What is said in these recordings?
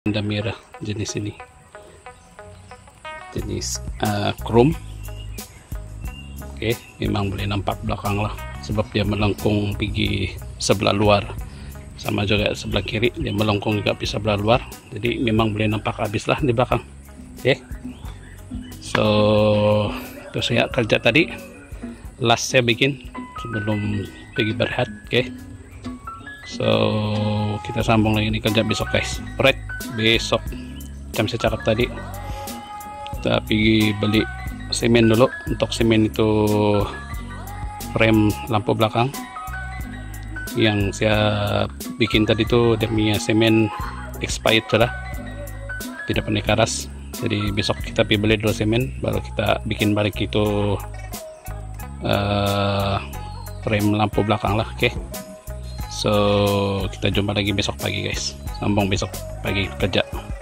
Honda merah jenis ini, jenis chrome. Oke, memang boleh nampak belakang lah, sebab dia melengkung pergi sebelah luar, sama juga sebelah kiri dia melengkung juga pergi sebelah luar, jadi memang boleh nampak habis lah di belakang. Oke, so itu saya kerja tadi, last saya bikin sebelum pergi berehat. Oke, so kita sambung lagi nih kerja besok guys. Alright, besok jam saya cakap tadi kita pergi beli semen dulu. Untuk semen itu frame lampu belakang yang saya bikin tadi tuh, dia punya semen expired sudah, tidak pernah karas. Jadi besok kita pergi beli dulu semen, baru kita bikin balik itu frame lampu belakang lah. Oke, so kita jumpa lagi besok pagi guys, sambung besok pagi kerja.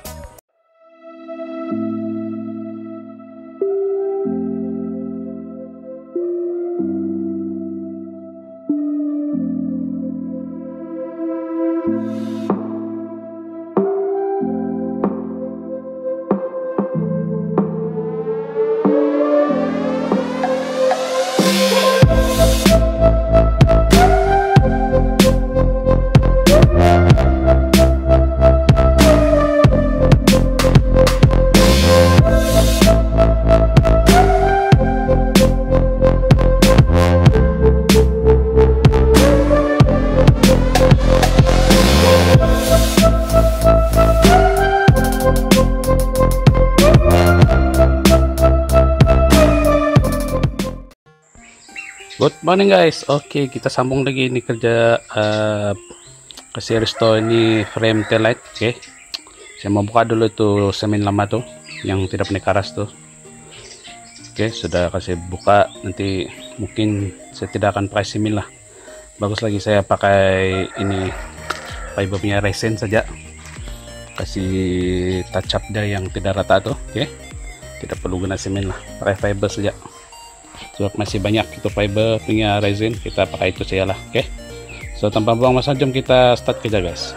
Good morning guys. Oke, kita sambung lagi ini kerja kasih restore ini frame tail light. Oke, saya mau buka dulu tuh semen lama tuh yang tidak pernah karas tuh. Oke, sudah kasih buka. Nanti mungkin saya tidak akan pakai semen lah, bagus lagi saya pakai ini fiber punya resin saja, kasih touch up dia yang tidak rata tuh. Oke, tidak perlu guna semen lah, pakai fiber saja. Sebab masih banyak itu fiber punya resin, kita pakai itu saja lah. Oke, so tanpa buang masa, jom kita start kerja guys.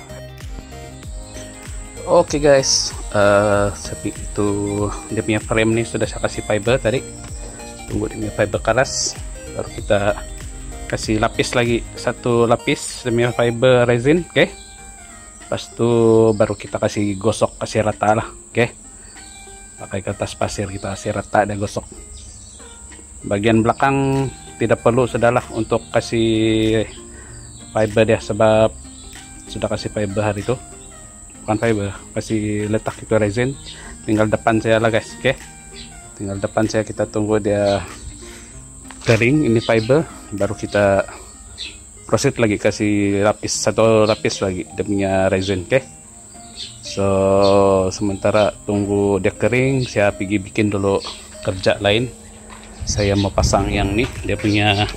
Oke guys, itu dia punya frame nih sudah saya kasih fiber tadi, tunggu dia punya fiber keras, baru kita kasih lapis lagi satu lapis demi fiber resin. Oke, pas itu baru kita kasih gosok, kasih rata lah. Oke, pakai kertas pasir kita kasih rata dan gosok. Bagian belakang tidak perlu sudahlah untuk kasih fiber dia, sebab sudah kasih fiber hari itu, bukan fiber, kasih letak itu resin. Tinggal depan saya lah guys. Oke, tinggal depan saya, kita tunggu dia kering ini fiber, baru kita proceed lagi kasih lapis, satu lapis lagi dia punya resin. Oke, so sementara tunggu dia kering, saya pergi bikin dulu kerja lain. Saya mau pasang yang nih, dia punya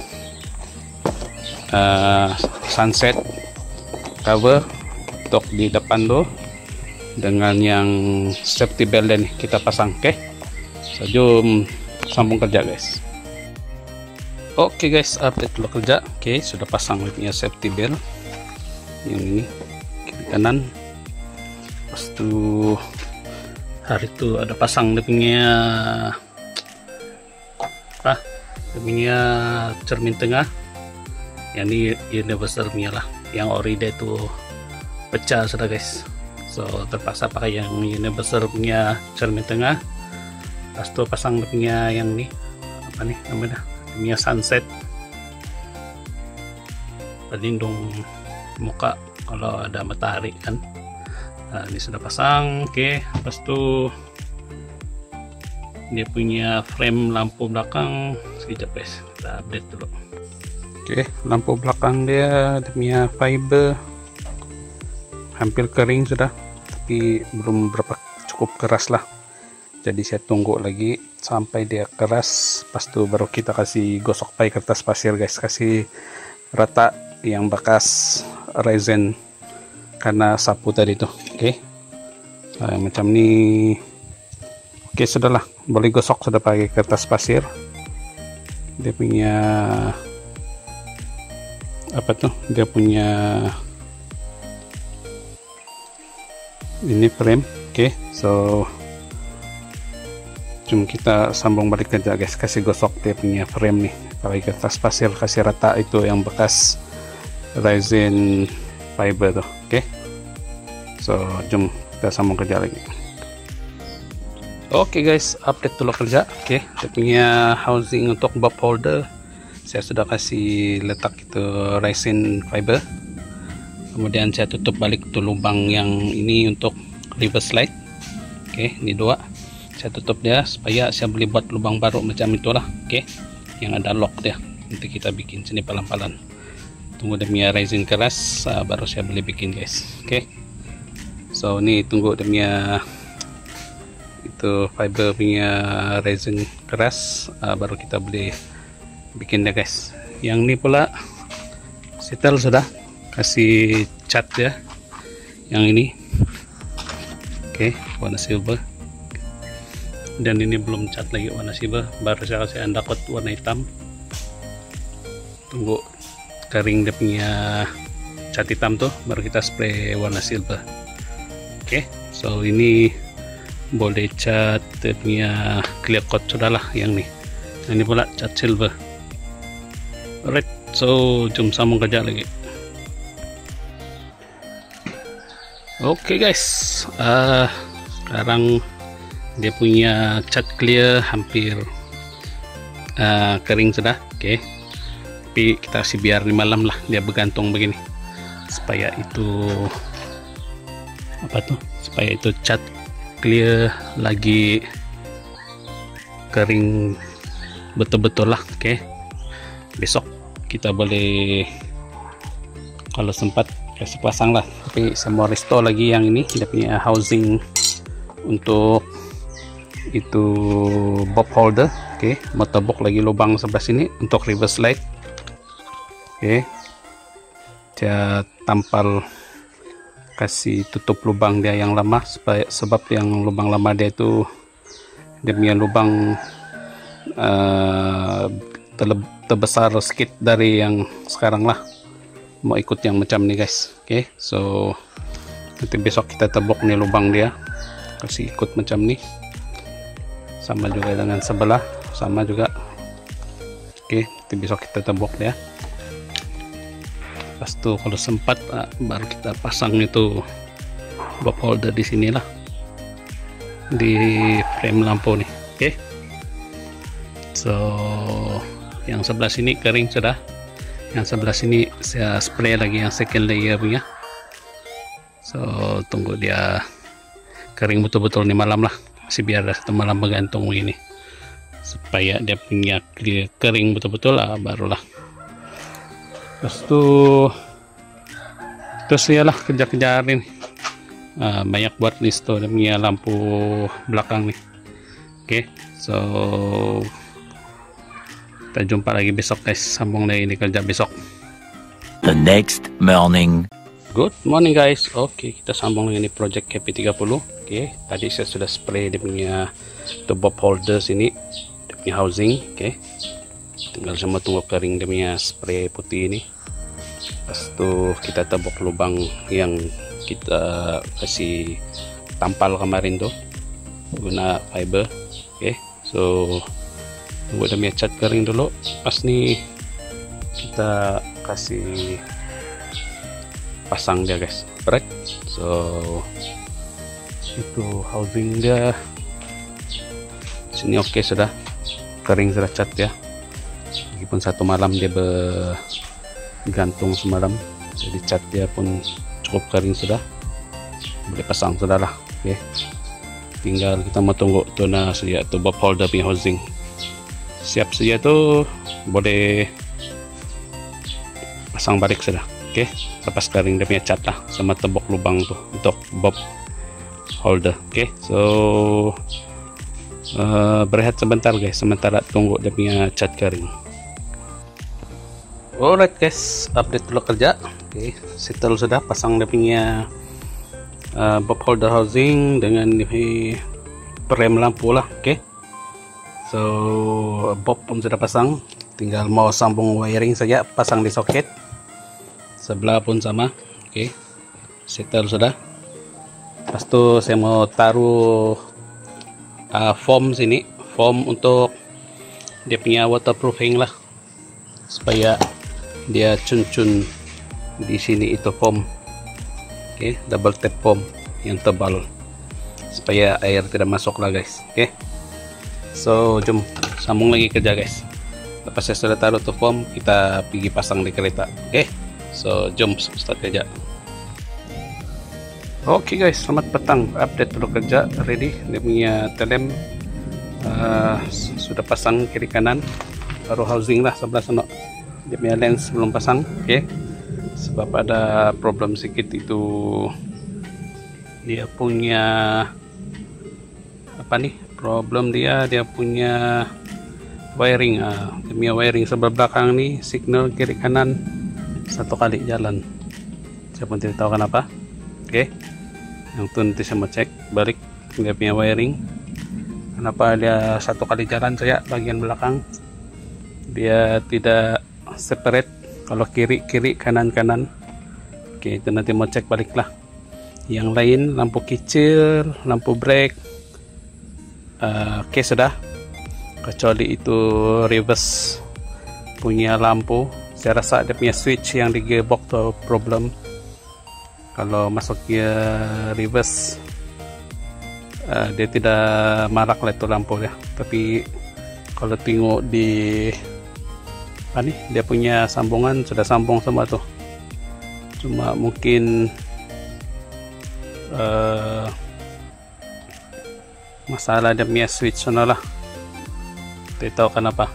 sunset cover untuk di depan tuh, dengan yang safety belt nih kita pasang. Oke, so jom sambung kerja guys. Oke guys, update dulu kerja. Oke, sudah pasang punya safety belt yang ini kiri kanan. Pas itu hari itu ada pasang dia punya cermin tengah, yang ini universal punya lah, yang ori dia itu pecah sudah guys, so terpaksa pakai yang universal punya cermin tengah. Pas itu pasang punya yang ini apa nih namanya, punya sunset pelindung muka kalau ada matahari kan. Nah, ini sudah pasang. Oke, pas itu dia punya frame lampu belakang, sekejap guys, kita update dulu. Oke, lampu belakang dia punya fiber hampir kering sudah, tapi belum berapa cukup keras lah, jadi saya tunggu lagi sampai dia keras, pas itu baru kita kasih gosok pakai kertas pasir guys, kasih rata yang bekas resin karena sapu tadi tuh. Oke, macam ini. Oke, sudahlah, boleh gosok sudah pakai kertas pasir. Dia punya apa tuh, dia punya ini frame. Oke, so cuma kita sambung balik aja guys, kasih gosok dia punya frame nih, pakai kertas pasir, kasih rata itu yang bekas resin fiber tuh. Oke, so jom kita sambung kerja lagi. Oke guys, update dulu kerja. Oke, dia punya housing untuk bob holder saya sudah kasih letak itu resin fiber, kemudian saya tutup balik tuh lubang yang ini untuk reverse slide. Oke, ini dua saya tutup dia supaya saya boleh buat lubang baru macam itulah. Oke, yang ada lock dia, nanti kita bikin sini pelan-pelan, tunggu dia punya resin keras baru saya boleh bikin guys. Oke, so ini tunggu dia punya itu fiber punya resin keras baru kita boleh bikin dia guys. Yang ini pula setel sudah kasih cat ya, yang ini. Oke, warna silver, dan ini belum cat lagi warna silver, baru saya kasih undercoat warna hitam, tunggu kering dia punya cat hitam tuh baru kita spray warna silver. Oke, so ini boleh cat dia punya clear coat sudahlah yang nih, ini pula cat silver. Alright, so jom sambung kerja lagi. Oke guys, sekarang dia punya cat clear hampir kering sudah. Oke, tapi kita kasih biar di malam lah dia bergantung begini supaya itu apa tuh, supaya itu cat clear lagi kering betul-betul lah. Oke, besok kita boleh kalau sempat kasih pasang lah, tapi saya mau restore lagi yang ini dia punya housing untuk itu bob holder. Oke, mau tebok lagi lubang sebelah sini untuk reverse slide. Oke, saya tampal kasih tutup lubang dia yang lama supaya, sebab yang lubang lama dia itu dia punya lubang terbesar sedikit dari yang sekarang lah, mau ikut yang macam nih guys. Oke, so nanti besok kita tebok nih lubang dia kasih ikut macam nih, sama juga dengan sebelah sama juga. Oke, nanti besok kita tebok dia, pas tuh kalau sempat baru kita pasang itu bob holder di sinilah di frame lampu nih. Oke, so yang sebelah sini kering sudah, yang sebelah sini saya spray lagi yang second layer punya, so tunggu dia kering betul-betul nih malam lah, masih biar satu malam bergantung begini supaya dia punya kering betul-betul lah barulah. Terus ya lah kerja-kerjaan banyak buat listo dia punya lampu belakang nih. Oke, so kita jumpa lagi besok guys, sambung lagi ini kerja besok. The next morning. Good morning guys. Oke, kita sambung lagi ini project KP30. Oke, tadi saya sudah spray dia punya the bob holder sini, dia punya housing. Oke, tinggal sama tunggu kering dia punya spray putih ini. Pas itu kita tebok lubang yang kita kasih tampal kemarin tuh guna fiber. Oke, so tunggu dia punya cat kering dulu, pas nih kita kasih pasang dia guys. Alright, so itu housing dia sini. Oke, sudah kering sudah cat ya, meskipun satu malam dia bergantung semalam, jadi cat dia pun cukup kering sudah, boleh pasang sudah lah. Oke, tinggal kita mau tunggu tuh nah saja tuh bob holder punya housing siap saja tuh, boleh pasang balik sudah. Oke, lepas kering dia punya cat lah sama tembok lubang tuh untuk bob holder. Oke, so berehat sebentar guys, sementara tunggu dia punya cat kering. Alright guys, update dulu kerja. Oke, settle sudah, pasang dia punya bob holder housing dengan frame lampu lah. Oke, so bob pun sudah pasang, tinggal mau sambung wiring saja, pasang di soket sebelah pun sama. Oke, settle sudah. Lepas tu saya mau taruh foam sini, foam untuk dia punya waterproofing lah, supaya dia cun-cun di sini itu foam. Oke, double tap foam yang tebal supaya air tidak masuk lah guys. Oke, so jom sambung lagi kerja guys. Lepas saya sudah taruh tuh foam, kita pergi pasang di kereta. Oke, so jom start kerja. Oke guys, selamat petang. Update dulu kerja, ready. Dia punya telem sudah pasang kiri kanan, baru housing lah sebelah sana. Dia punya lens belum pasang. Oke, sebab ada problem sedikit itu, dia punya apa nih problem, dia punya wiring. Dia punya wiring sebelah belakang nih, signal kiri kanan satu kali jalan. Saya pun tidak tahu kenapa. Oke, yang itu nanti saya mau cek balik dia punya wiring, kenapa dia satu kali jalan saya bagian belakang, dia tidak separate kalau kiri kiri kanan kanan. Oke, itu nanti mau cek balik lah. Yang lain lampu kicir, lampu brake, oke sudah, kecuali itu reverse punya lampu. Saya rasa dia punya switch yang di gearbox tuh problem. Kalau masuk gear reverse dia tidak marak lah itu lampu ya. Tapi kalau tengok di apa nih, dia punya sambungan sudah sambung semua tuh, cuma mungkin masalah dia punya switch sana lah, tidak tahu kenapa,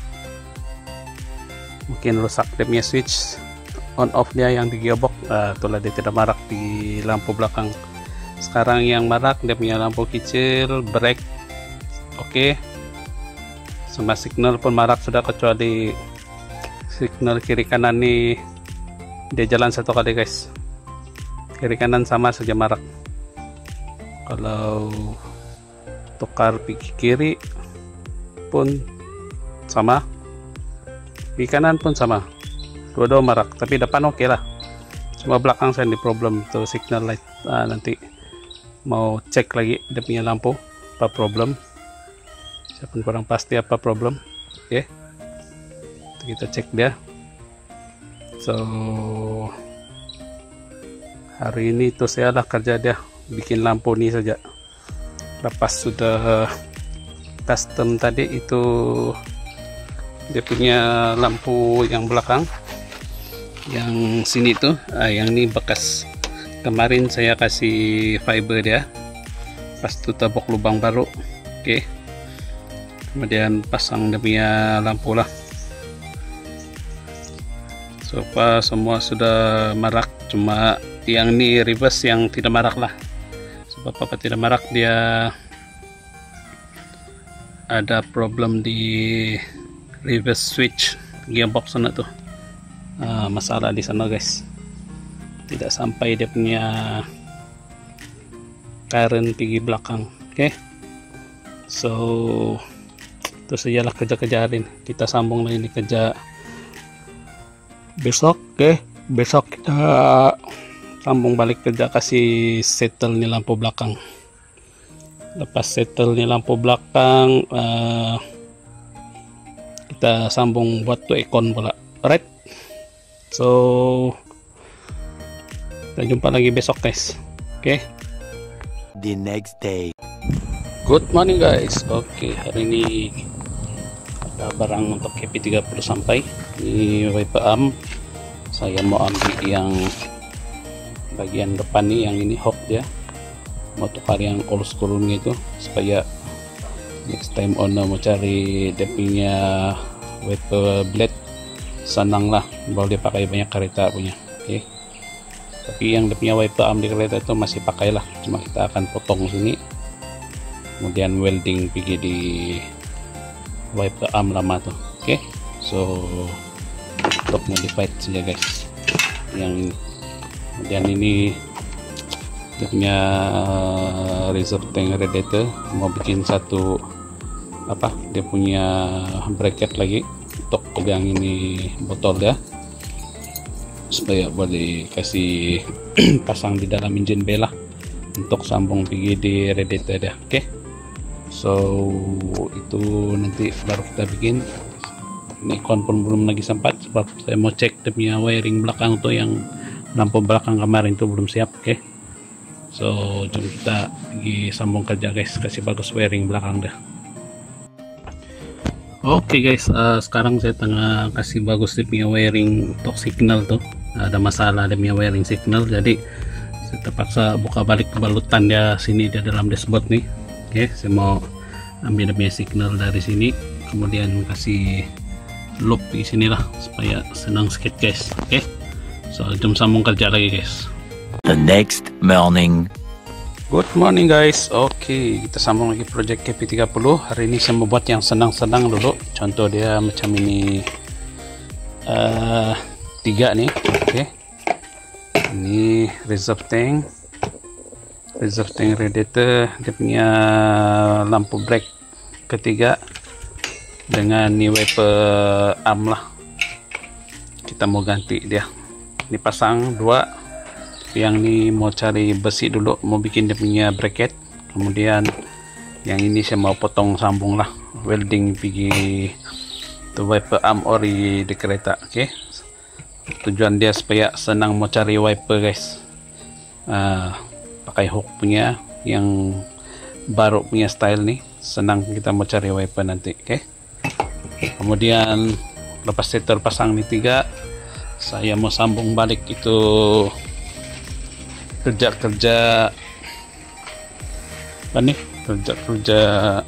mungkin rusak dia punya switch on off dia yang di gearbox. Itulah dia tidak marak di lampu belakang. Sekarang yang marak dia punya lampu kicil, brake oke, semua signal pun marak sudah, kecuali signal kiri kanan nih dia jalan satu kali guys, kiri kanan sama saja marak. Kalau tukar pergi kiri pun sama, di kanan pun sama, dua-dua marak. Tapi depan oke lah, cuma belakang saya di problem tuh signal light. Nanti mau cek lagi dia punya lampu apa problem, saya pun kurang pasti apa problem. Oke, kita cek dia. So hari ini tuh saya lah kerja dia bikin lampu ini saja. Lepas sudah custom tadi itu dia punya lampu yang belakang, yang sini tuh yang ini bekas kemarin saya kasih fiber dia, pas itu tabok lubang baru. Oke, kemudian pasang dia punya lampu lah. So far semua sudah marak, cuma yang ini reverse yang tidak marak lah. Sebab apa tidak marak, dia ada problem di reverse switch gearbox sana tuh. Masalah di sana guys, tidak sampai dia punya current pergi belakang. Oke, so itu sajalah kerja-kerja hari ini. Kita sambung lagi ini kerja besok. Oke, besok kita sambung balik kerja, kasih settle nih lampu belakang. Lepas settle nih lampu belakang, kita sambung buat tuh ekon pula. Alright, so kita jumpa lagi besok guys. Oke, The next day. good morning guys. Oke, hari ini ada barang untuk KP30 sampai di wiper arm. Saya mau ambil yang bagian depan nih, yang ini hook dia, mau tukar yang old school gitu, supaya next time owner mau cari dia punya wiper blade senang lah, boleh dipakai banyak kereta punya. Oke, tapi yang dia punya wiper arm di kereta itu masih pakai lah, cuma kita akan potong sini, kemudian welding pergi di wiper arm lama tuh. Oke, so untuk modified saja guys yang ini. Kemudian ini dia punya reserve tank radiator, mau bikin satu apa, dia punya bracket lagi untuk pegang ini botol ya, supaya boleh kasih pasang di dalam engine bay lah. untuk sambung pergi di radiator dia. Oke, so itu nanti baru kita bikin. Nikon pun belum lagi sempat sebab saya mau cek dia punya wiring belakang tuh, yang lampu belakang kemarin itu belum siap. Oke, so jom kita pergi sambung kerja guys, kasih bagus wiring belakang dah. Oke guys, sekarang saya tengah kasih bagus dia punya wiring untuk signal tuh. Ada masalah dia punya wiring signal, jadi saya terpaksa buka balik balutan dia sini di dalam dashboard nih. Oke, saya mau ambil dia punya signal dari sini, kemudian kasih loop di sinilah supaya senang sedikit guys. Oke, so jom sambung kerja lagi guys. The next morning. Good morning guys. Oke, kita sambung lagi project KP30. Hari ini saya mau buat yang senang-senang dulu. Contoh dia macam ini, 3 nih. Oke, ini reserve tank radiator, dia punya lampu brake ketiga dengan ni wiper arm lah. Kita mau ganti dia, ini pasang 2, yang ni mau cari besi dulu, mau bikin dia punya bracket. Kemudian yang ini saya mau potong sambung lah, welding pergi tu wiper arm ori di kereta. Oke, tujuan dia supaya senang mau cari wiper guys. Pakai hook punya yang baru punya style nih, senang kita mau cari wiper nanti. Oke, kemudian lepas saya terpasang nih 3, saya mau sambung balik itu kerja apa nih, kerja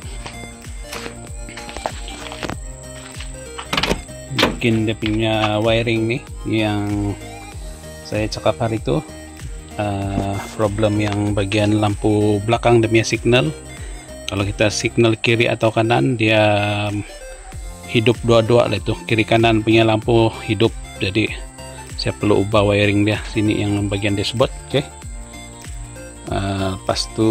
bikin dia punya wiring nih yang saya cakap hari itu. Problem yang bagian lampu belakang dia punya signal, kalau kita signal kiri atau kanan dia hidup dua-dua lah, itu kiri kanan punya lampu hidup, jadi saya perlu ubah wiring dia sini yang bagian dashboard. Oke, lepas tu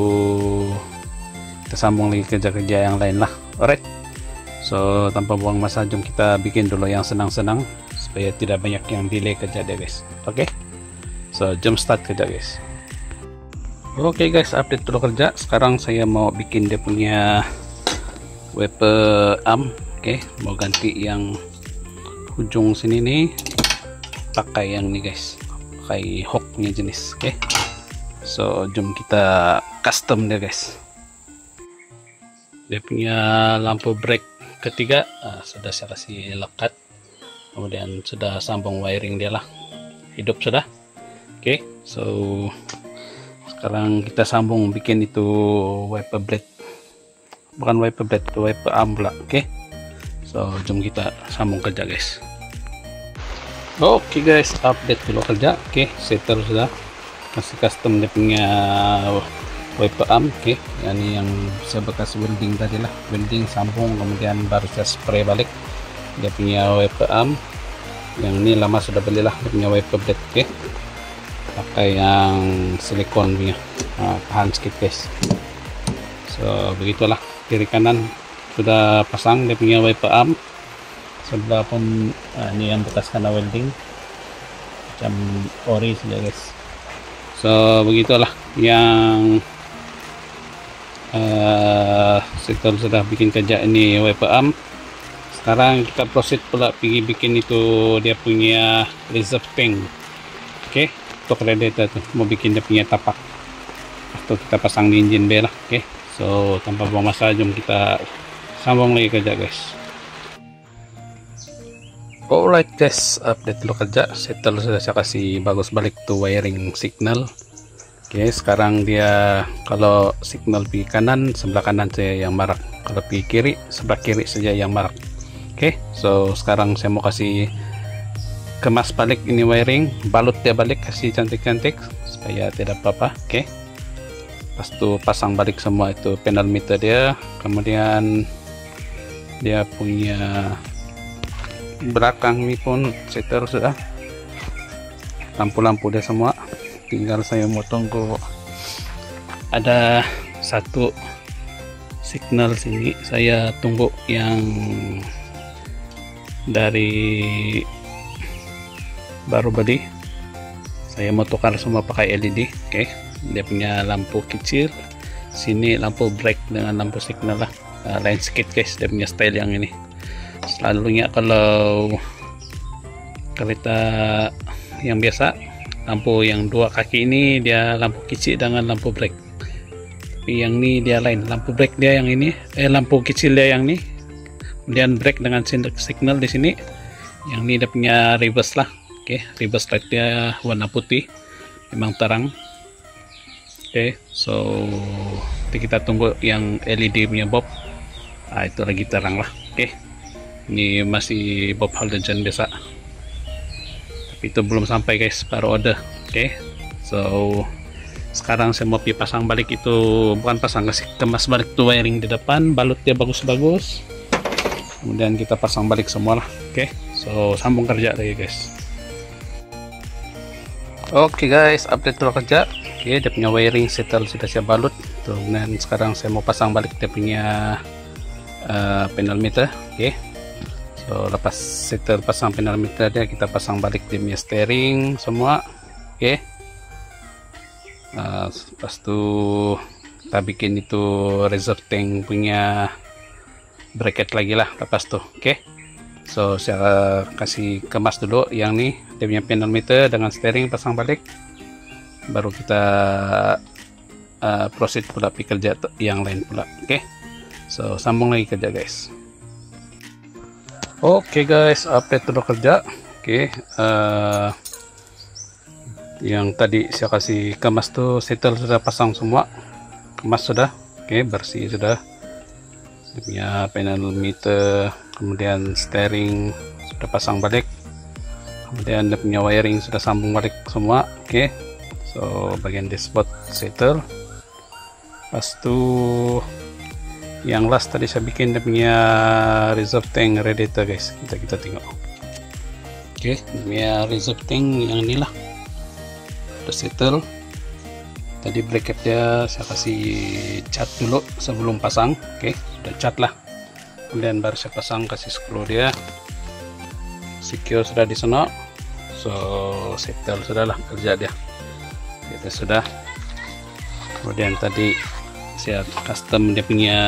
kita sambung lagi kerja-kerja yang lain lah. Alright, so tanpa buang masa jom kita bikin dulu yang senang-senang supaya tidak banyak yang delay kerja dia guys. Oke, so jom start kerja guys. Oke guys, update dulu kerja. Sekarang saya mau bikin dia punya wiper arm. Oke, mau ganti yang ujung sini nih, pakai yang ini guys, pakai hooknya jenis. Oke, so jom kita custom dia guys. Dia punya lampu brake ketiga sudah saya kasih lekat, kemudian sudah sambung wiring dia lah, hidup sudah. Oke, so sekarang kita sambung bikin itu wiper blade, bukan wiper blade, itu wiper arm pula. Oke, so jom kita sambung kerja guys. Oke guys, update dulu kerja. Oke, settle sudah, kasih custom dia punya wiper arm. Oke, ini yang saya bekas welding tadi lah, welding sambung, kemudian baru saya spray balik dia punya wiper arm. Yang ini lama sudah belilah dia punya wiper blade. Oke, pakai yang silikon punya, tahan sedikit guys. So begitulah, kiri kanan sudah pasang dia punya wiper arm, sebelah pun ini yang bekas kena welding macam ori saja guys. So begitulah yang setelah sudah bikin kerja ini wiper arm. Sekarang kita proceed pula pergi bikin itu dia punya reserve tank. Oke, untuk radiator tuh mau bikin dia punya tapak atau kita pasang di engine bay lah. Oke, so tanpa buang masa jom kita sambung lagi kerja guys. Alright guys, update dulu kerja. Settle sudah saya kasih bagus balik tuh wiring signal. Oke, sekarang dia kalau signal pergi kanan, sebelah kanan saya yang marak, kalau pergi kiri, sebelah kiri saja yang marak. Oke, so sekarang saya mau kasih kemas balik ini wiring, balut dia balik, kasih cantik-cantik supaya tidak apa-apa. Oke, pas itu pasang balik semua itu panel meter dia, kemudian dia punya belakang ini pun setter sudah, lampu-lampu dia semua, tinggal saya mau tunggu ada satu signal sini, saya tunggu yang dari baru beli, saya mau tukar semua pakai LED. Oke, dia punya lampu kecil, sini lampu brake dengan lampu signal lah. Lain sedikit guys dia punya style yang ini. Selalunya kalau kereta yang biasa, lampu yang dua kaki ini dia lampu kecil dengan lampu brake. Tapi yang ini dia lain, lampu brake dia yang ini, lampu kecil dia yang ini, kemudian brake dengan signal di sini. Yang ini dia punya reverse lah. Oke, reverse light dia warna putih, memang terang. Oke, so kita tunggu yang LED punya bob. Itu lagi terang lah. Oke, ini masih bob halogen biasa, tapi itu belum sampai guys, baru order. Oke, so sekarang saya mau pasang balik itu, bukan pasang, kasih kemas balik tuh wiring di depan, balut dia bagus-bagus, kemudian kita pasang balik semua lah. Oke, so sambung kerja lagi guys. Oke guys, update dulu kerja. Oke, dia punya wiring settle sudah siap balut tuh, dan sekarang saya mau pasang balik dia punya panel meter. Oke, so lepas settle pasang panel meter dia, kita pasang balik dia punya steering semua. Oke, lepas itu kita bikin itu reserve tank punya bracket lagi lah lepas tuh. Oke, so saya kasih kemas dulu yang nih dia punya panel meter dengan steering, pasang balik, baru kita proceed pula kerja yang lain pula. Oke, so sambung lagi kerja guys. Oke guys, update dulu kerja. Oke, yang tadi saya kasih kemas tuh settle sudah pasang semua, kemas sudah. Oke, bersih sudah. Dia punya panel meter, kemudian steering sudah pasang balik, kemudian dia punya wiring sudah sambung balik semua. Oke, so bagian dashboard settle. Pas itu yang last tadi saya bikin dia punya reserve tank radiator guys, kita tengok. Oke, dia punya reserve tank yang inilah udah settle. Tadi bracket dia saya kasih cat dulu sebelum pasang. Oke, udah cat lah, kemudian baru saya pasang, kasih screw dia, secure sudah di sana. So settle sudah lah kerja dia, itu sudah. Kemudian tadi saya custom dia punya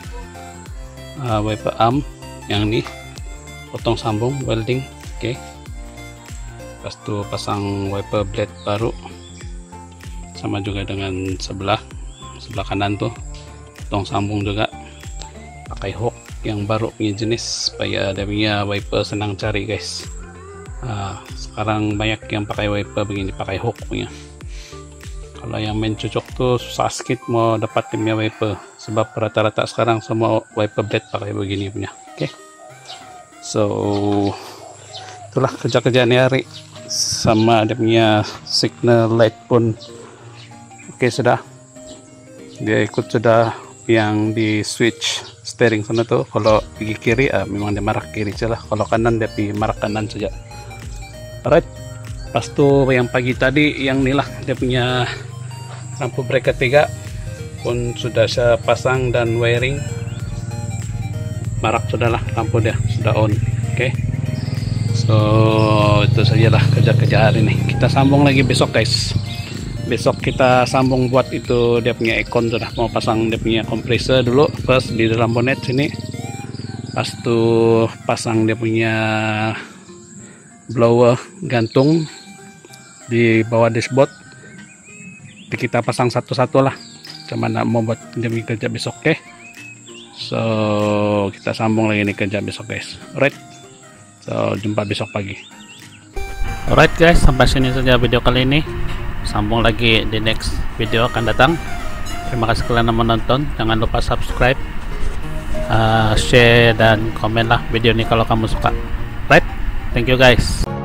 wiper arm yang ini, potong sambung welding. Oke, pas itu pasang wiper blade baru, sama juga dengan sebelah kanan tuh potong sambung juga, pakai hook yang baru punya jenis supaya dia punya wiper senang cari guys. Sekarang banyak yang pakai wiper begini, pakai hook punya. Kalau yang main cocok tuh susah sedikit mau dapat timnya wiper, sebab rata-rata sekarang semua wiper blade pakai begini punya. Oke, so itulah kerja-kerjaan hari, sama dia punya signal light pun oke sudah, dia ikut sudah yang di switch steering sana tuh. Kalau pergi kiri memang dia marah kiri saja, kalau kanan dia pergi marah kanan saja. Alright, pas tuh yang pagi tadi yang inilah dia punya lampu bracket 3 pun sudah saya pasang dan wiring marak sudahlah, lampu dia sudah on. Oke, so itu sajalah kerja-kerja hari ini. Kita sambung lagi besok guys. Besok kita sambung buat itu dia punya aircon, sudah mau pasang dia punya kompresor dulu first di dalam bonet sini. Pas tuh pasang dia punya blower gantung di bawah dashboard. Kita pasang satu-satu lah, cuman mau buat demi kerja besok. Oke, so kita sambung lagi nih kerja besok guys. Alright, so jumpa besok pagi. Alright guys, sampai sini saja video kali ini. Sambung lagi di next video akan datang. Terima kasih kalian yang menonton. Jangan lupa subscribe, share dan komen lah video ini kalau kamu suka. Right, thank you guys.